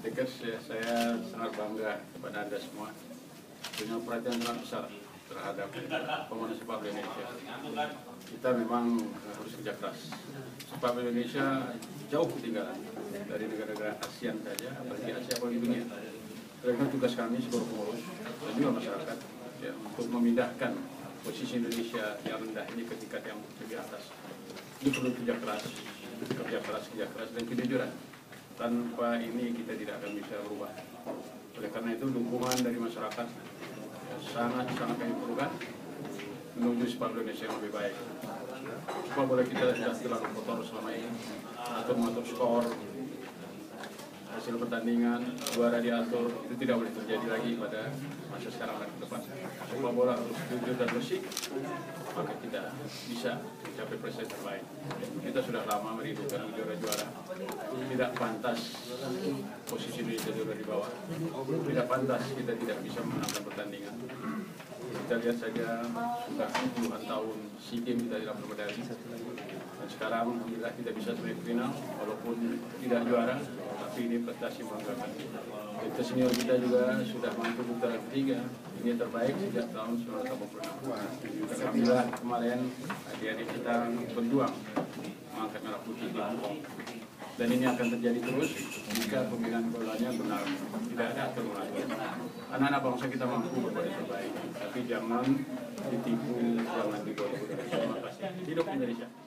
Tikers, ya, saya sangat bangga kepada Anda semua punya perhatian sangat besar terhadap pemain sepak bola Indonesia. Kita memang harus kerja keras. Sepak bola Indonesia jauh ketinggalan dari negara-negara ASEAN saja, apalagi Asia, apalagi dunia. Karena tugas kami seluruh pengurus dan juga masyarakat ya, untuk memindahkan posisi Indonesia yang rendah ini ke tingkat yang lebih atas. Ini perlu kerja keras, dan kejujuran. Tanpa ini kita tidak akan bisa berubah. Oleh karena itu dukungan dari masyarakat ya, sangat kami perlukan menuju sepak bola Indonesia yang lebih baik. Sepak bola kita sudah terlalu kotor selama ini, mengatur skor, hasil pertandingan, juara diatur, itu tidak boleh terjadi lagi pada masa sekarang dan ke depan. Sepak bola harus jujur dan bersih, maka kita bisa mencapai prestasi terbaik. Kita sudah lama merindukan juara-juara. Tidak pantas posisi Indonesia juara di bawah. Tidak pantas kita tidak bisa memenangkan pertandingan. Kita lihat saja sudah puluhan tahun SEA Games kita tidak bermedali. Dan sekarang alhamdulillah kita bisa sampai final walaupun tidak juara, tapi ini prestasi membanggakan. Kita senior kita juga sudah mampu putaran ketiga. Ini terbaik sejak tahun 1986. Alhamdulillah kemarin adik-adik kita berjuang mengangkat merah putih di Hong Kong. Dan ini akan terjadi terus jika pembinaan bolanya benar, tidak ada aturan lagi. Anak-anak bangsa kita mampu berbuat yang terbaik, tapi jangan ditipu, jangan dibodoh. Terima kasih. Hidup Indonesia.